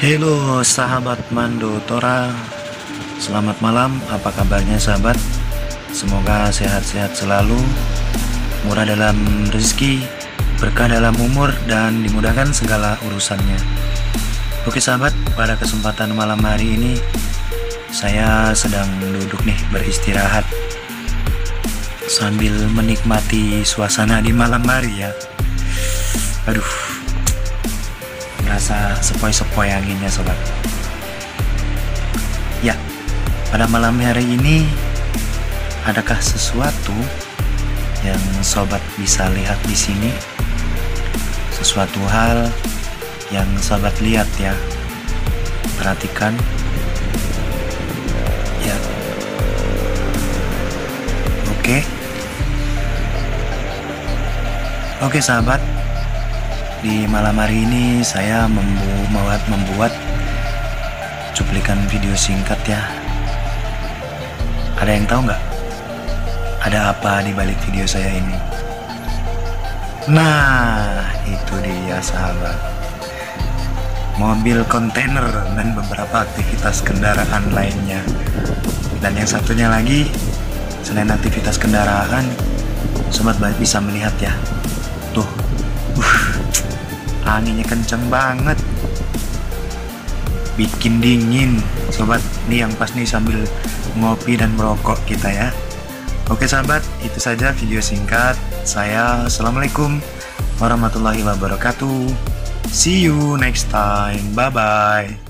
Halo sahabat Mando Tora, selamat malam, apa kabarnya sahabat? Semoga sehat-sehat selalu, murah dalam rezeki, berkah dalam umur, dan dimudahkan segala urusannya. Oke sahabat, pada kesempatan malam hari ini saya sedang duduk nih beristirahat sambil menikmati suasana di malam hari ya. Aduh, rasa sepoi-sepoi anginnya sobat. Ya, pada malam hari ini adakah sesuatu yang sobat bisa lihat di sini? Sesuatu hal yang sobat lihat ya. Perhatikan. Ya. Oke sahabat. Di malam hari ini saya membuat cuplikan video singkat ya. Ada yang tahu nggak? Ada apa di balik video saya ini? Nah, itu dia sahabat. Mobil kontainer dan beberapa aktivitas kendaraan lainnya. Dan yang satunya lagi, selain aktivitas kendaraan, sobat bisa melihat ya. Tuh. Anginnya kenceng banget, bikin dingin sobat. Nih yang pas nih sambil ngopi dan merokok kita ya. Oke sahabat, itu saja video singkat saya. Assalamualaikum warahmatullahi wabarakatuh. See you next time, bye bye.